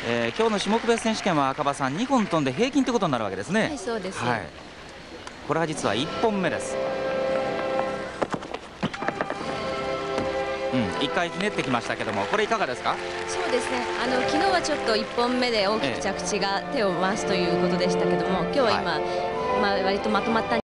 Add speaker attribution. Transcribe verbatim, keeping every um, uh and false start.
Speaker 1: えー、今日の種目別選手権は赤羽さんにほん飛んで平均ということになるわけですね。
Speaker 2: はい、そうです、
Speaker 1: はい、これは実はいっぽんめです。うん、いっかいひねってきましたけども、これいかがですか？
Speaker 2: そうですね、あの昨日はちょっといっぽんめで大きく着地が手を回すということでしたけども、今日は今、はい、まあ割とまとまった